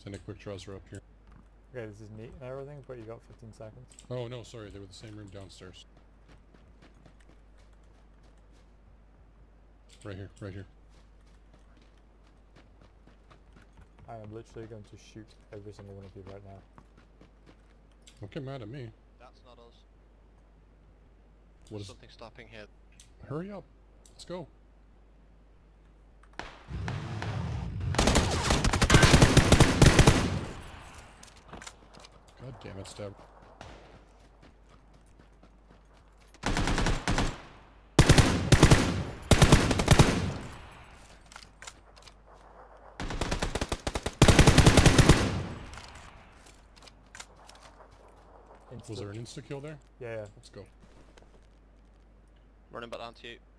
and the quick draws are up here. Okay, this is neat and everything, but you got 15 seconds. Oh no, sorry, they were the same room downstairs. Right here, right here. I am literally going to shoot every single one of you right now. Don't get mad at me. That's not us. What is? Something stopping here. Hurry up. Let's go. God damn it, Stab. Was there an insta-kill there? Yeah, yeah. Let's go. Running back down to you.